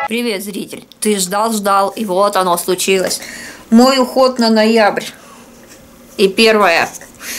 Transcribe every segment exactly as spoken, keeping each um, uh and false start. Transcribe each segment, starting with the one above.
Привет, зритель. Ты ждал-ждал, и вот оно случилось. Мой уход на ноябрь. И первое.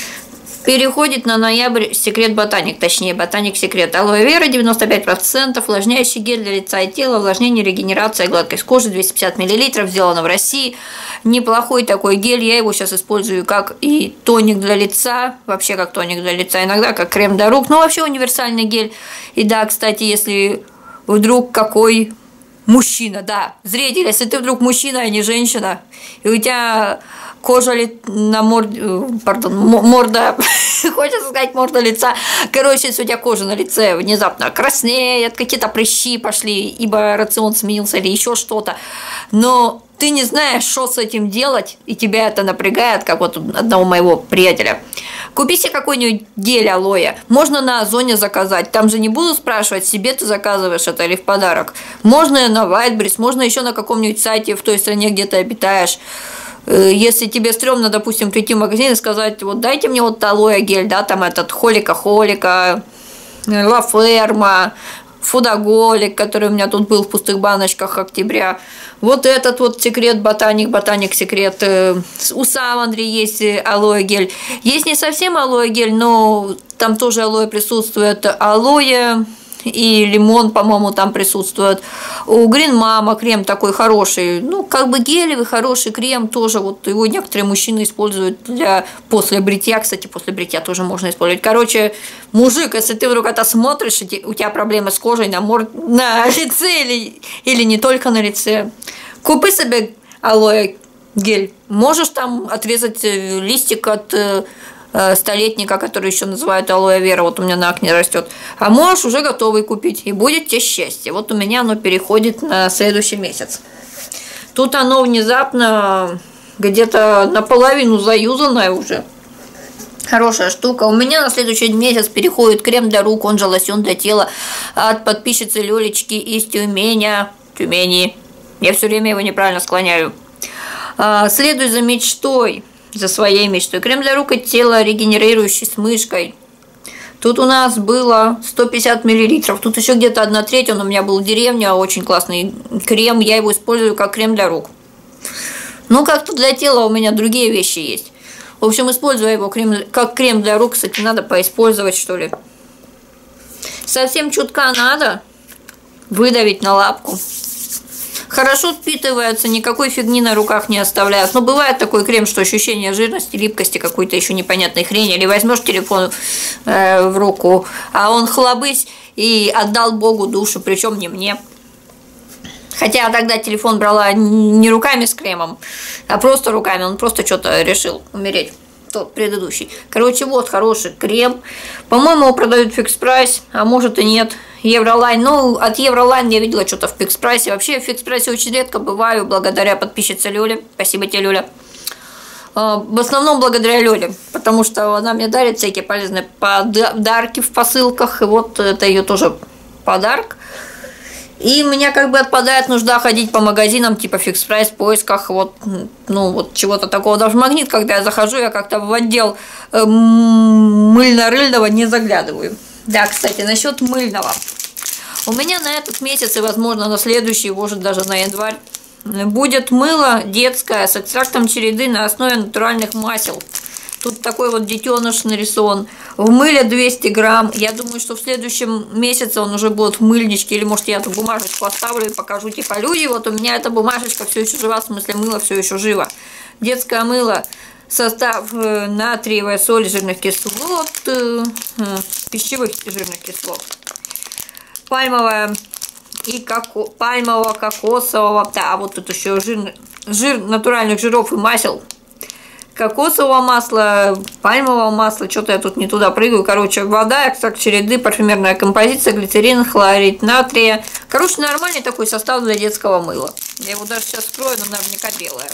Переходит на ноябрь Секрет Ботаник, точнее Ботаник Секрет. Алоэ вера девяносто пять процентов, увлажняющий гель для лица и тела, увлажнение, регенерация, гладкость кожи, двести пятьдесят миллилитров, сделано в России. Неплохой такой гель, я его сейчас использую как и тоник для лица, вообще как тоник для лица, иногда как крем для рук, но вообще универсальный гель. И да, кстати, если вдруг какой мужчина, да, зритель, если ты вдруг мужчина, а не женщина, и у тебя кожа ли на морде, пардон, морда, хочется сказать морда лица, короче, если у тебя кожа на лице внезапно краснеет, какие-то прыщи пошли, ибо рацион сменился или еще что-то, но ты не знаешь, что с этим делать, и тебя это напрягает, как вот одного моего приятеля. Купи себе какой-нибудь гель алоэ, можно на Озоне заказать, там же не буду спрашивать, себе ты заказываешь это или в подарок. Можно на Wildberries, можно еще на каком-нибудь сайте в той стране, где ты обитаешь. Если тебе стрёмно, допустим, прийти в магазин и сказать, вот дайте мне вот алоэ гель, да, там этот холика-холика, Ла Ферма, Фудоголик, который у меня тут был в пустых баночках октября. Вот этот вот секрет Ботаник, Ботаник Секрет. У Савандри есть алоэ гель. Есть не совсем алоэ гель, но там тоже алоэ присутствует. Алоэ и лимон, по-моему, там присутствует. У Green Mama крем такой хороший, ну, как бы гелевый, хороший крем тоже. Вот его некоторые мужчины используют для после бритья. Кстати, после бритья тоже можно использовать. Короче, мужик, если ты вдруг это смотришь, и у тебя проблемы с кожей на, мор... на лице или... или не только на лице, купи себе алоэ гель. Можешь там отрезать листик от столетника, который еще называют алоэ вера, вот у меня на акне растет, а можешь уже готовый купить, и будет тебе счастье. Вот у меня оно переходит на следующий месяц. Тут оно внезапно где-то наполовину заюзанное уже. Хорошая штука. У меня на следующий месяц переходит крем для рук, он же лосьон для тела, от подписчицы Лёлечки из Тюмени. Тюмени. Я все время его неправильно склоняю. Следуй за мечтой. За своей мечтой. Крем для рук и тела, регенерирующий с мышкой. Тут у нас было сто пятьдесят миллилитров. Тут еще где-то одна треть. Он у меня был в деревне. Очень классный крем. Я его использую как крем для рук. Ну, как-то для тела у меня другие вещи есть. В общем, используя его крем, как крем для рук, кстати, надо поиспользовать, что ли. Совсем чутка надо выдавить на лапку. Хорошо впитывается, никакой фигни на руках не оставляет. Но бывает такой крем, что ощущение жирности, липкости, какой-то еще непонятной хрени. Или возьмешь телефон э, в руку, а он хлобысь и отдал Богу душу, причем не мне. Хотя я тогда телефон брала не руками с кремом, а просто руками. Он просто что-то решил умереть. Тот предыдущий. Короче, вот хороший крем. По-моему, его продают в Fix Price, а может и нет. Евролайн. Ну, от Евролайн я видела что-то в Fix Price. Вообще в Fix Price очень редко бываю, благодаря подписчице Лёле. Спасибо тебе, Лёля. В основном благодаря Лёле, потому что она мне дарит всякие полезные подарки в посылках. И вот это ее тоже подарок. И у меня как бы отпадает нужда ходить по магазинам типа Fix Price в поисках вот, ну, вот чего-то такого. Даже в Магнит, когда я захожу, я как-то в отдел э, мыльно-рыльного не заглядываю. Да, кстати, насчет мыльного. У меня на этот месяц и, возможно, на следующий, может, даже на январь, будет мыло детское с экстрактом череды на основе натуральных масел. Тут такой вот детеныш нарисован. В мыле двести грамм. Я думаю, что в следующем месяце он уже будет в мыльничке. Или, может, я эту бумажечку оставлю и покажу, типа, люди, вот у меня эта бумажечка все еще жива, в смысле, мыло все еще живо. Детское мыло. Состав натриевая соль, жирных кислот, пищевых жирных кислот. Пальмовая и коко, пальмового, кокосового. Да, вот тут еще жир, жир натуральных жиров и масел. Кокосового масла, пальмового масла, что-то я тут не туда прыгаю. Короче, вода, экстракт череды, парфюмерная композиция, глицерин, хлорид натрия. Короче, нормальный такой состав для детского мыла. Я его даже сейчас скрою, но наверняка белое.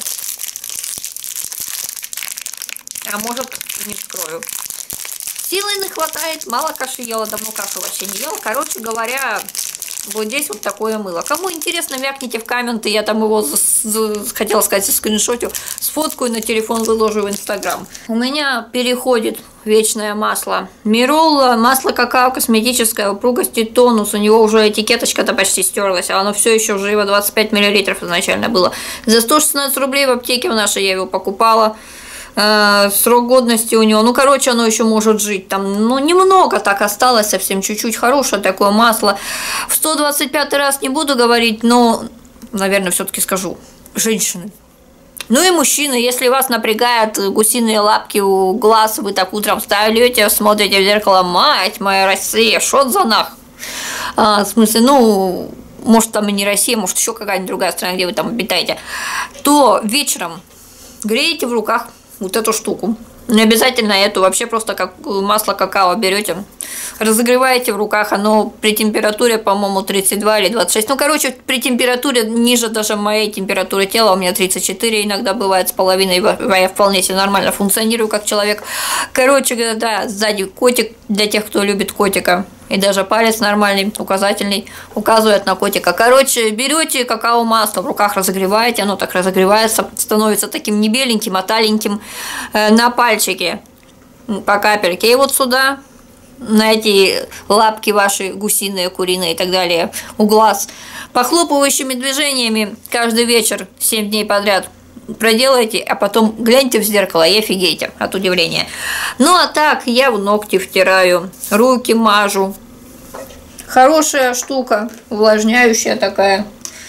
А может, не скрою. Силы не хватает, мало каши ела, давно кашу вообще не ела. Короче говоря, Вот здесь вот такое мыло. Кому интересно, вякните в комменты. Я там его, хотела сказать, скриншотю, сфоткаю на телефон, выложу в Инстаграм. У меня переходит вечное масло Миролла, масло какао косметическое, упругости тонус. У него уже этикеточка-то почти стерлась, а оно все еще живо, двадцать пять миллилитров изначально было. За сто шестнадцать рублей в аптеке в нашей я его покупала. Срок годности у него, ну, короче, оно еще может жить там, ну, немного так осталось, совсем чуть-чуть, хорошее такое масло. В сто двадцать пятый раз не буду говорить, но, наверное, все-таки скажу. Женщины. Ну и мужчины, если вас напрягают гусиные лапки у глаз, вы так утром встаете, смотрите в зеркало, мать моя Россия, шо за нах? А, в смысле, ну, может, там и не Россия, может, еще какая-нибудь другая страна, где вы там обитаете, то вечером греете в руках вот эту штуку. Не обязательно эту, вообще просто как масло какао берете, разогреваете в руках, оно при температуре, по-моему, тридцать два или двадцать шесть. Ну, короче, при температуре ниже даже моей температуры тела, у меня тридцать четыре иногда бывает с половиной, я вполне себе нормально функционирую как человек. Короче, да, сзади котик для тех, кто любит котика. И даже палец нормальный, указательный, указывает на котика. Короче, берете какао-масло, в руках разогреваете, оно так разогревается, становится таким не беленьким, а таленьким, э, на пальчике по капельке. И вот сюда, на эти лапки ваши гусиные, куриные и так далее, у глаз, похлопывающими движениями каждый вечер, семь дней подряд, проделайте, а потом гляньте в зеркало и офигейте от удивления. Ну а так, я в ногти втираю, руки мажу. Хорошая штука, увлажняющая такая.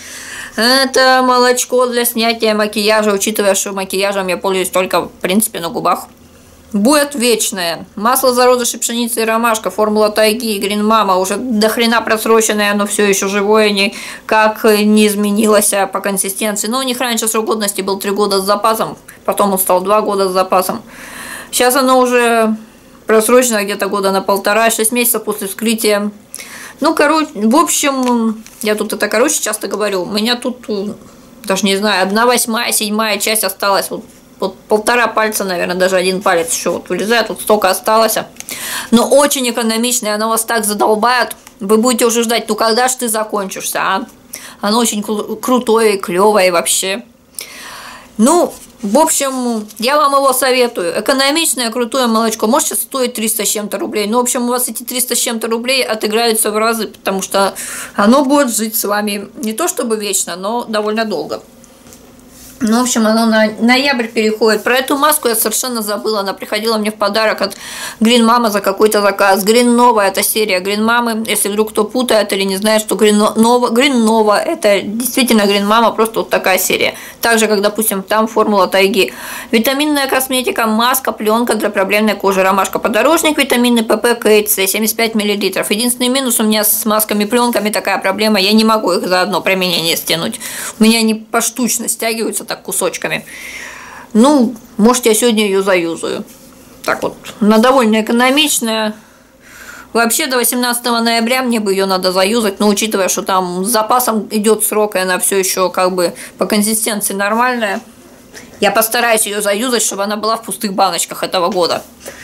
Это молочко для снятия макияжа, учитывая, что макияжем я пользуюсь только, в принципе, на губах. Будет вечное. Масло зародышей пшеницы и ромашка, формула тайги, Грин Мама, уже до хрена просроченное, оно все еще живое, никак не изменилось по консистенции. Но у них раньше срок годности был три года с запасом, потом он стал два года с запасом. Сейчас оно уже просрочено где-то года на полтора, шесть месяцев после вскрытия. Ну, короче, в общем, я тут это, короче, часто говорю, у меня тут, даже не знаю, одна восьмая, седьмая часть осталась, вот. Вот полтора пальца, наверное, даже один палец еще вот вылезает, вот столько осталось. Но очень экономичное, оно вас так задолбает, вы будете уже ждать, ну когда ж ты закончишься, а? Оно очень крутое, клевое вообще. Ну, в общем, я вам его советую. Экономичное, крутое молочко. Может, сейчас стоит триста с чем-то рублей. Но, в общем, у вас эти триста с чем-то рублей отыграются в разы, потому что оно будет жить с вами не то чтобы вечно, но довольно долго. Ну, в общем, оно на ноябрь переходит. Про эту маску я совершенно забыла. Она приходила мне в подарок от Грин Мама за какой-то заказ. Грин Нова – это серия Грин Мамы. Если вдруг кто путает или не знает, что Грин Нова, Грин Нова – это действительно Грин Мама, просто вот такая серия. Так же, как, допустим, там формула тайги. Витаминная косметика, маска, пленка для проблемной кожи. Ромашка, подорожник, витамины ПП, КЦ, семьдесят пять миллилитров. Единственный минус у меня с масками, пленками такая проблема. Я не могу их за одно применение стянуть. У меня они поштучно стягиваются так кусочками. Ну, может, я сегодня ее заюзаю. Так вот, она довольно экономичная. Вообще, до восемнадцатого ноября мне бы ее надо заюзать, но учитывая, что там с запасом идет срок, и она все еще как бы по консистенции нормальная, я постараюсь ее заюзать, чтобы она была в пустых баночках этого года.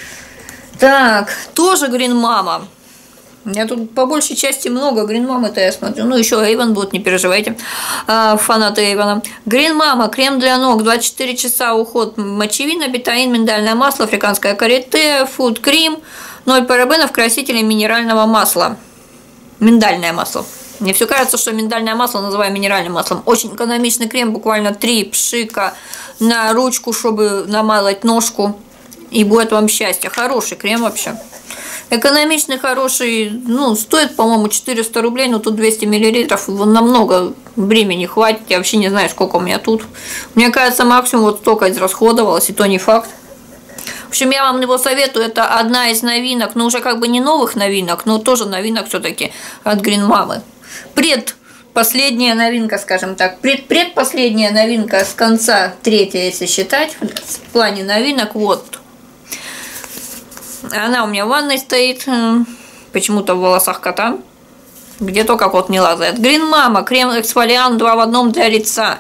Так, тоже Грин Мама. У меня тут по большей части много Грин Мамы-то я смотрю. Ну, еще Эйвен будет, не переживайте, фанаты Эйвена. Грин Мама, крем для ног, двадцать четыре часа уход, мочевина, бетаин, миндальное масло, африканское карите, фуд крем, ноль парабенов, красители минерального масла. Миндальное масло. Мне все кажется, что миндальное масло называю минеральным маслом. Очень экономичный крем, буквально три пшика на ручку, чтобы намазать ножку. И будет вам счастье. Хороший крем вообще. Экономичный, хороший, ну, стоит, по-моему, четыреста рублей, но тут двести миллилитров, его намного времени хватит, я вообще не знаю, сколько у меня тут. Мне кажется, максимум вот столько израсходовалось, и то не факт. В общем, я вам его советую, это одна из новинок, но уже как бы не новых новинок, но тоже новинок все-таки от Грин Мамы. Предпоследняя новинка, скажем так, пред предпоследняя новинка с конца, третья, если считать, в плане новинок, вот. Она у меня в ванной стоит, почему-то в волосах кота, где только кот не лазает. Грин Мама, крем эксфолиант два в одном для лица.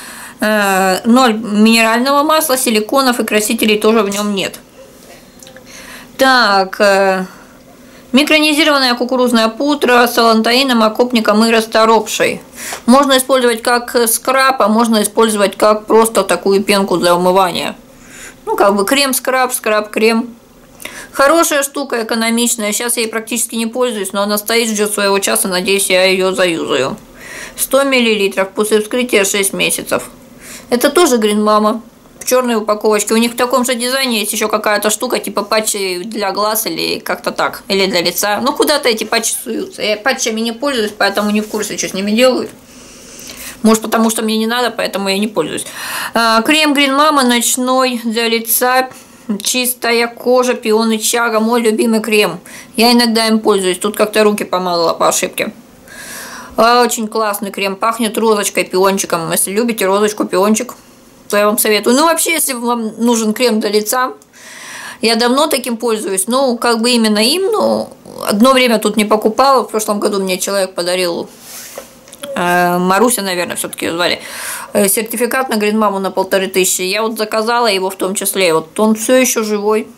Ноль минерального масла, силиконов и красителей тоже в нем нет. Так, Микронизированная кукурузная пудра с алантаином, окопником и расторопшей. Можно использовать как скраб, а можно использовать как просто такую пенку для умывания. Ну, как бы крем-скраб, скраб-крем. Хорошая штука, экономичная. Сейчас я ей практически не пользуюсь, но она стоит, ждет своего часа. Надеюсь, я ее заюзаю. сто миллилитров, после вскрытия шесть месяцев. Это тоже Green Mama. В черной упаковочке. У них в таком же дизайне есть еще какая-то штука, типа патчи для глаз или как-то так. Или для лица. Ну, куда-то эти патчи суются. Я патчами не пользуюсь, поэтому не в курсе, что с ними делают. Может, потому что мне не надо, поэтому я не пользуюсь. Крем Green Mama ночной для лица. Чистая кожа, пион и чага. Мой любимый крем. Я иногда им пользуюсь. Тут как-то руки помазала по ошибке. Очень классный крем. Пахнет розочкой, пиончиком. Если любите розочку, пиончик, то я вам советую. Ну, вообще, если вам нужен крем для лица, я давно таким пользуюсь. Ну, как бы именно им, но одно время тут не покупала. В прошлом году мне человек подарил, э, Маруся, наверное, все-таки ее звали, э, сертификат на Green Mama на полторы тысячи. Я вот заказала его в том числе. Вот он все еще живой.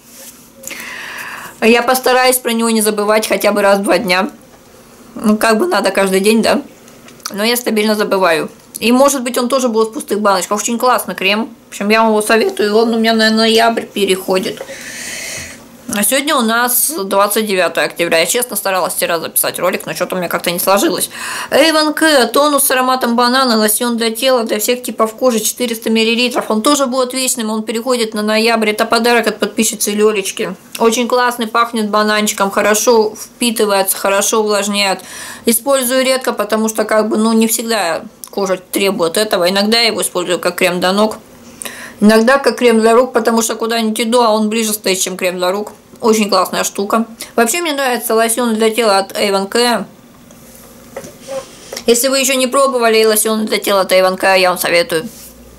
Я постараюсь про него не забывать хотя бы раз в два дня. Ну, как бы надо каждый день, да. Но я стабильно забываю. И, может быть, он тоже будет в пустых баночках. Очень классный крем. В общем, я вам его советую. Он у меня на ноябрь переходит. А сегодня у нас двадцать девятое октября. Я честно старалась вчера записать ролик, но что-то у меня как-то не сложилось. Avon Care, тонус с ароматом банана, лосьон для тела, для всех типов кожи, четыреста миллилитров. Он тоже будет вечным, он переходит на ноябрь. Это подарок от подписчицы Лёлечки. Очень классный, пахнет бананчиком, хорошо впитывается, хорошо увлажняет. Использую редко, потому что как бы, ну, не всегда кожа требует этого. Иногда я его использую как крем для ног. Иногда как крем для рук, потому что куда-нибудь иду, а он ближе стоит, чем крем для рук. Очень классная штука. Вообще мне нравится лосьон для тела от Avon Care. Если вы еще не пробовали лосьон для тела от Avon Care, я вам советую.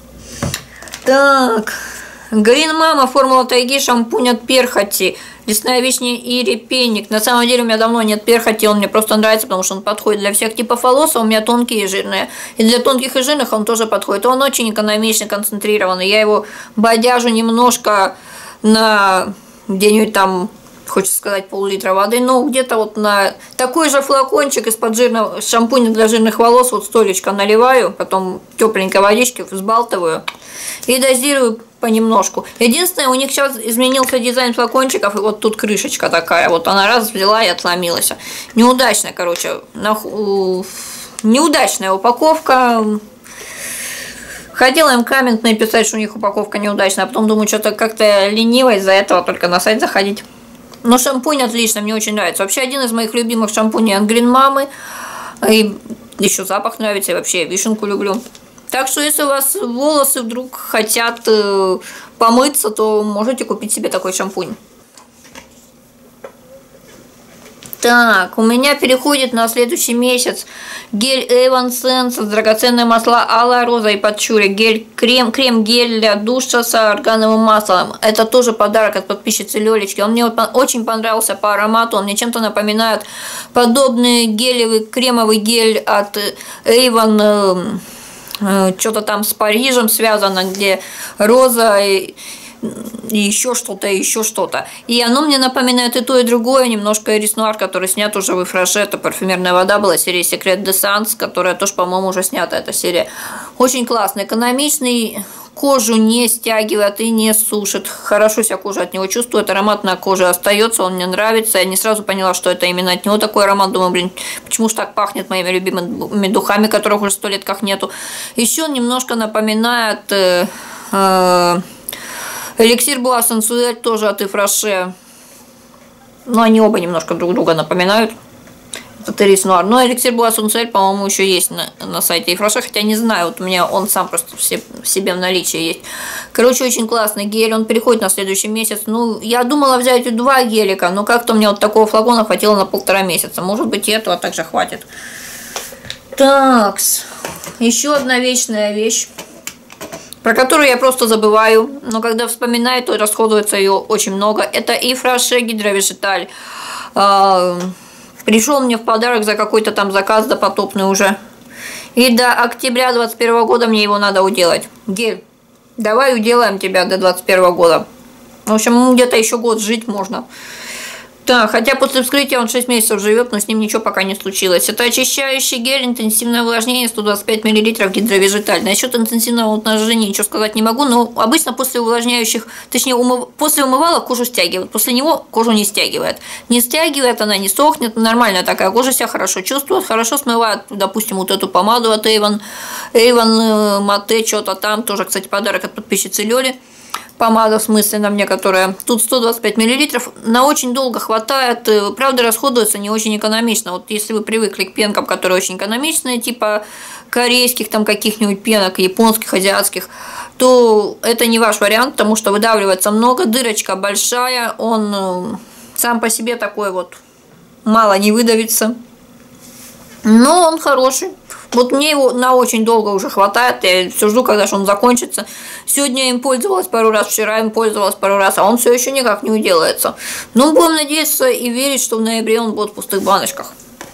Так. Green Mama, формула тайги, шампунь от перхоти. Лесная вишня и репейник. На самом деле у меня давно нет перхоти, он мне просто нравится, потому что он подходит для всех типов волос, а у меня тонкие и жирные. И для тонких и жирных он тоже подходит. Он очень экономичный, концентрированный. Я его бодяжу немножко на где-нибудь там, хочется сказать, пол-литра воды, но где-то вот на такой же флакончик из-под жирного шампуня для жирных волос, вот столечко наливаю, потом тепленькой водички взбалтываю и дозирую понемножку. Единственное, у них сейчас изменился дизайн флакончиков, и вот тут крышечка такая, вот она раз взяла и отломилась. Неудачная, короче, наху... неудачная упаковка. Хотела им коммент написать, что у них упаковка неудачная, а потом думаю, что-то как-то лениво из-за этого только на сайт заходить. Но шампунь отлично, мне очень нравится. Вообще один из моих любимых шампуней от Green Mama. И еще запах нравится, и вообще я вишенку люблю. Так что если у вас волосы вдруг хотят э, помыться, то можете купить себе такой шампунь. Так, у меня переходит на следующий месяц гель Avon Sense, драгоценные масла Алая Роза и Пачули, гель крем, крем-гель для душа с органовым маслом. Это тоже подарок от подписчицы Лёлечки. Он мне очень понравился по аромату, он мне чем-то напоминает подобный гелевый, кремовый гель от Avon, э, что-то там с Парижем связано, где роза и... и еще что-то, еще что-то. И оно мне напоминает и то, и другое. Немножко Ирис Нуар, который снят уже в Ифраше. Это парфюмерная вода была, серия Secret d'Essence, которая тоже, по-моему, уже снята, эта серия. Очень классный, экономичный, кожу не стягивает и не сушит. Хорошо себя кожа от него чувствует, аромат на коже остается, он мне нравится. Я не сразу поняла, что это именно от него такой аромат. Думаю, блин, почему же так пахнет моими любимыми духами, которых уже сто лет как нету. Еще немножко напоминает... Э, э, Эликсир Буа Сенсуэль тоже от Ифраше. Но они оба немножко друг друга напоминают. Это Ирис Нуар. Но эликсир Буа Сенсуэль, по-моему, еще есть на, на сайте Ифраше. Хотя не знаю, вот у меня он сам просто в себе в наличии есть. Короче, очень классный гель. Он переходит на следующий месяц. Ну, я думала взять два гелика, но как-то мне вот такого флакона хватило на полтора месяца. Может быть, и этого также хватит. Такс. Еще одна вечная вещь, про которую я просто забываю, но когда вспоминаю, то расходуется ее очень много. Это Ифраше Гидровежиталь. Пришел мне в подарок за какой-то там заказ допотопный уже. И до октября двадцать первого года мне его надо уделать. Гель, давай уделаем тебя до двадцать первого года. В общем, где-то еще год жить можно. Да, хотя после вскрытия он шесть месяцев живет, но с ним ничего пока не случилось. Это очищающий гель, интенсивное увлажнение, сто двадцать пять миллилитров гидровежитальный. Насчет интенсивного увлажнения ничего сказать не могу, но обычно после увлажняющих, точнее, умыв... после умывала кожу стягивает, после него кожу не стягивает. Не стягивает, она не сохнет, нормальная такая кожа, себя хорошо чувствует, хорошо смывает, допустим, вот эту помаду от Avon, Avon Mate, что-то там, тоже, кстати, подарок от подписчицы Лёли. Помада, в смысле, на мне, которая тут сто двадцать пять миллилитров, на очень долго хватает, правда, расходуется не очень экономично. Вот если вы привыкли к пенкам, которые очень экономичные, типа корейских там каких-нибудь пенок, японских, азиатских, то это не ваш вариант, потому что выдавливается много, дырочка большая, он сам по себе такой вот, мало не выдавится, но он хороший. Вот мне его на очень долго уже хватает, я все жду, когда же он закончится. Сегодня я им пользовалась пару раз, вчера им пользовалась пару раз, а он все еще никак не уделается. Но будем надеяться и верить, что в ноябре он будет в пустых баночках.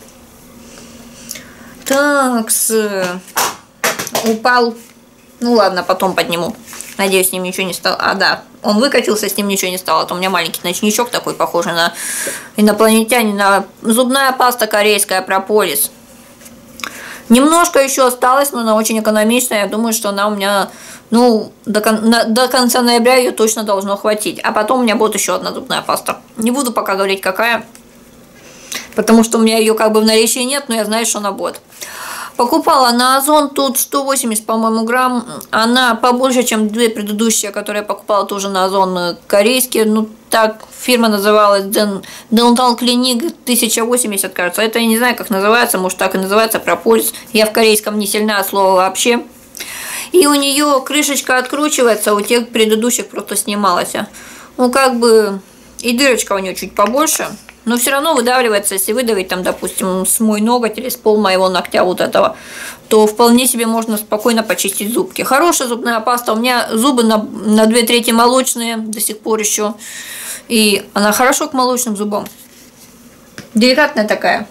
Так, упал. Ну ладно, потом подниму. Надеюсь, с ним ничего не стало. А, да, он выкатился, с ним ничего не стало. А то у меня маленький ночничок такой, похожий на инопланетянина. Зубная паста корейская Прополис. Немножко еще осталось, но она очень экономичная. Я думаю, что она у меня, ну, до, кон до конца ноября ее точно должно хватить. А потом у меня будет еще одна зубная паста. Не буду пока говорить, какая, потому что у меня ее как бы в наличии нет, но я знаю, что она будет. Покупала на Озон, тут сто восемьдесят, по-моему, грамм. Она побольше, чем две предыдущие, которые я покупала тоже на Озон, корейские. Ну, так фирма называлась Dental Clinic тысяча восемьдесят, кажется. Это я не знаю, как называется, может, так и называется, Прополис. Я в корейском не сильна от слова вообще. И у нее крышечка откручивается, у тех предыдущих просто снималась. Ну, как бы, и дырочка у нее чуть побольше. Но все равно выдавливается, если выдавить, там, допустим, с мой ноготь или с пол моего ногтя вот этого, то вполне себе можно спокойно почистить зубки. Хорошая зубная паста. У меня зубы на, на две трети молочные до сих пор еще. И она хорошо к молочным зубам. Деликатная такая.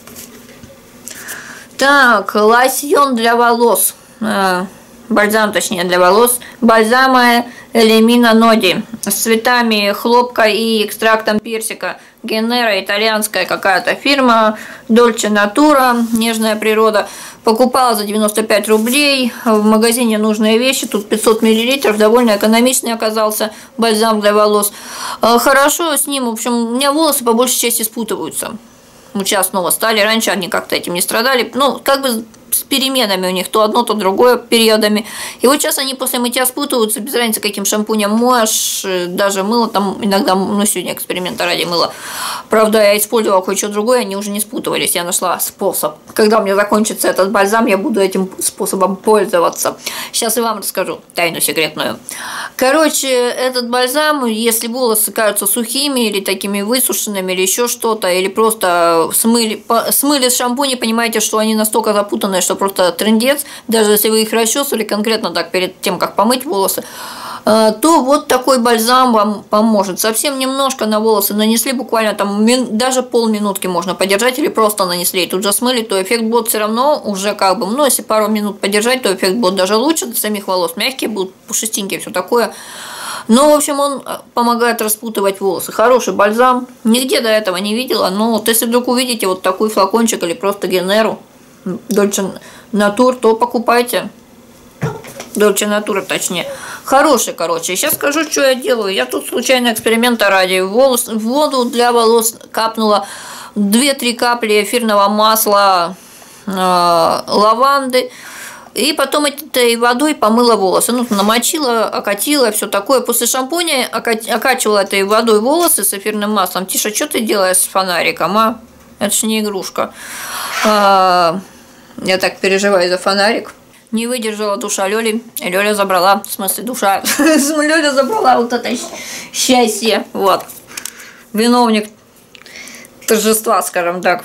Так, лосьон для волос. Бальзам, точнее, для волос. Бальзамы Элемина Ноди с цветами хлопка и экстрактом персика. Генера, итальянская какая-то фирма. Дольче Натура, нежная природа. Покупала за девяносто пять рублей. В магазине нужные вещи. Тут пятьсот миллилитров. Довольно экономичный оказался бальзам для волос. Хорошо с ним. В общем, у меня волосы по большей части спутываются. Ну, сейчас снова стали. Раньше они как-то этим не страдали. Ну, как бы с переменами у них, то одно, то другое периодами. И вот сейчас они после мытья спутываются, без разницы, каким шампунем моешь, даже мыло там иногда, ну, сегодня эксперимента ради мыла. Правда, я использовала кое-что другое, они уже не спутывались. Я нашла способ. Когда у меня закончится этот бальзам, я буду этим способом пользоваться. Сейчас и вам расскажу тайну секретную. Короче, этот бальзам, если волосы кажутся сухими или такими высушенными, или еще что-то, или просто смыли, смыли с шампуня, понимаете, что они настолько запутанные, что просто трындец, даже если вы их расчесывали конкретно так перед тем, как помыть волосы, то вот такой бальзам вам поможет. Совсем немножко на волосы нанесли, буквально там даже полминутки можно подержать или просто нанесли и тут же смыли, то эффект будет все равно уже как бы, ну, если пару минут подержать, то эффект будет даже лучше, для самих волос мягкие будут, пушистенькие, все такое. Но, в общем, он помогает распутывать волосы. Хороший бальзам, нигде до этого не видела, но вот если вдруг увидите вот такой флакончик или просто Генеру, Дольче Натур, то покупайте. Дольче Натура, точнее. Хороший, короче. Сейчас скажу, что я делаю. Я тут случайно эксперимента ради волос, в воду для волос капнула две-три капли эфирного масла э, лаванды. И потом этой водой помыла волосы. Ну, намочила, окатила, все такое. После шампуня окачивала этой водой волосы с эфирным маслом. Тиша, что ты делаешь с фонариком, а? Это ж не игрушка. А, я так переживаю за фонарик. Не выдержала душа Лёли. И Лёля забрала, в смысле душа. Лёля забрала вот это счастье. Вот. Виновник торжества, скажем так.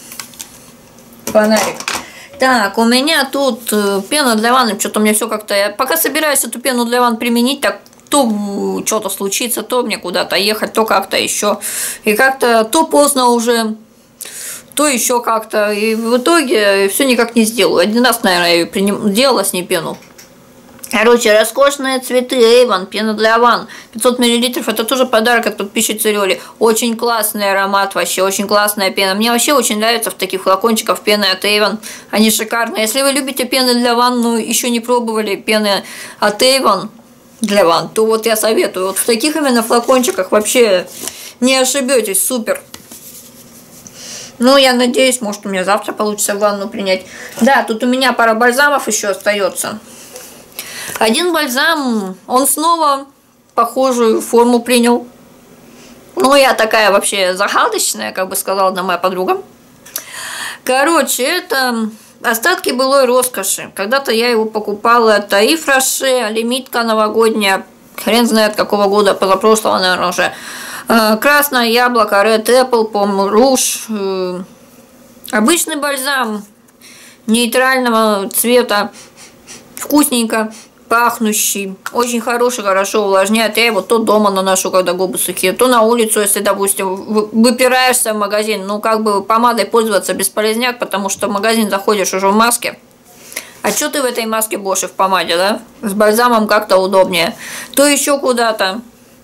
Фонарик. Так, у меня тут пена для ванны. Что-то у меня все как-то... Я пока собираюсь эту пену для ванны применить, так то что-то случится, то мне куда-то ехать, то как-то еще. И как-то то поздно уже, то еще как-то. И в итоге все никак не сделаю. Один раз, наверное, я приним... делала с ней пену. Короче, роскошные цветы Avon, пена для ванн, пятьсот миллилитров, это тоже подарок от подписчицы Лёли. Очень классный аромат вообще, очень классная пена. Мне вообще очень нравится в таких флакончиках пены от Avon, они шикарные. Если вы любите пены для ванн, но еще не пробовали пены от Avon для ванн, то вот я советую. Вот в таких именно флакончиках вообще не ошибетесь, супер. Ну, я надеюсь, может, у меня завтра получится ванну принять. Да, тут у меня пара бальзамов еще остается. Один бальзам, он снова похожую форму принял. Ну, я такая вообще загадочная, как бы сказала одна моя подруга. Короче, это остатки былой роскоши. Когда-то я его покупала. Это и Фраше, лимитка новогодняя. Хрен знает какого года, позапрошлого, наверное, уже. Красное яблоко, Red Apple, по-моему, руж. Обычный бальзам нейтрального цвета. Вкусненько. Пахнущий, очень хороший, хорошо увлажняет. Я его то дома наношу, когда губы сухие, то на улицу, если, допустим, выпираешься в магазин. Ну, как бы помадой пользоваться бесполезняк, потому что в магазин заходишь уже в маске. А что ты в этой маске больше в помаде, да? С бальзамом как-то удобнее. То еще куда-то.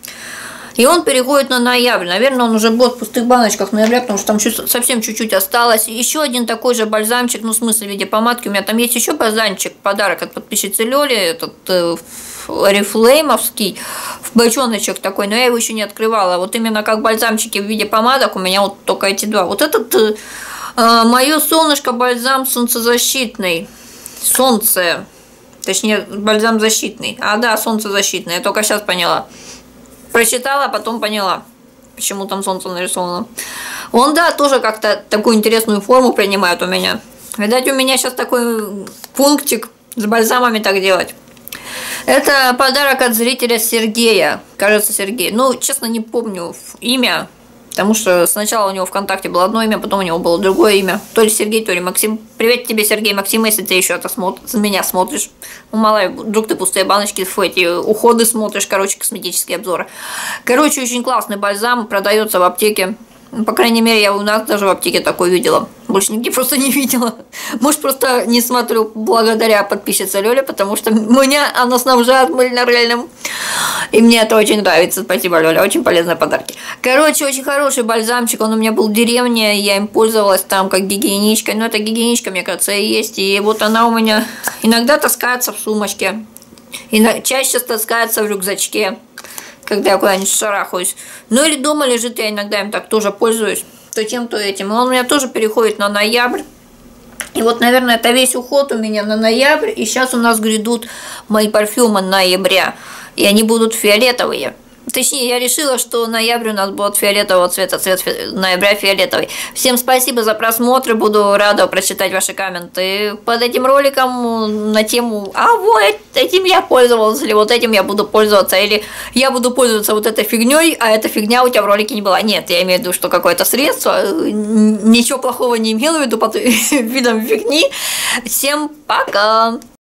И он переходит на ноябрь. Наверное, он уже будет в пустых баночках ноября, потому что там чуть, совсем чуть-чуть осталось. Еще один такой же бальзамчик, ну, в смысле, в виде помадки. У меня там есть еще бальзамчик, подарок от подписчицы Лёли, этот э, орифлеймовский, в бочоночек такой, но я его еще не открывала. Вот именно как бальзамчики в виде помадок у меня вот только эти два. Вот этот э, э, мое солнышко бальзам солнцезащитный. Солнце. Точнее, бальзам защитный. А, да, солнцезащитный. Я только сейчас поняла. Прочитала, а потом поняла, почему там солнце нарисовано. Он, да, тоже как-то такую интересную форму принимает у меня. Видать, у меня сейчас такой пунктик с бальзамами так делать. Это подарок от зрителя Сергея. Кажется, Сергей. Ну, честно, не помню имя. Потому что сначала у него ВКонтакте было одно имя, потом у него было другое имя. То ли Сергей, то ли Максим. Привет тебе, Сергей, Максим, если ты еще это смотр... меня смотришь. Ну, мало ли, вдруг ты пустые баночки, фу, эти уходы смотришь, короче, косметические обзоры. Короче, очень классный бальзам, продается в аптеке. По крайней мере, я у нас даже в аптеке такой видела. Больше нигде просто не видела. Может, просто не смотрю благодаря подписчице Лёле, потому что меня она снабжает мыльно-рыльным. И мне это очень нравится. Спасибо, Лёля. Очень полезные подарки. Короче, очень хороший бальзамчик. Он у меня был в деревне. Я им пользовалась там как гигиеничкой. Но это гигиеничка, мне кажется, и есть. И вот она у меня иногда таскается в сумочке. И чаще таскается в рюкзачке, когда я куда-нибудь шарахаюсь. Ну или дома лежит, я иногда им так тоже пользуюсь. То тем, то этим. И он у меня тоже переходит на ноябрь. И вот, наверное, это весь уход у меня на ноябрь. И сейчас у нас грядут мои парфюмы ноября. И они будут фиолетовые. Точнее, я решила, что ноябрь у нас будет фиолетового цвета, цвет ноября фиолетовый. Всем спасибо за просмотр, буду рада прочитать ваши комменты под этим роликом на тему «А вот этим я пользовалась», или «Вот этим я буду пользоваться», или «Я буду пользоваться вот этой фигней, а эта фигня у тебя в ролике не была». Нет, я имею в виду, что какое-то средство, ничего плохого не имела в виду под видом фигни. Всем пока!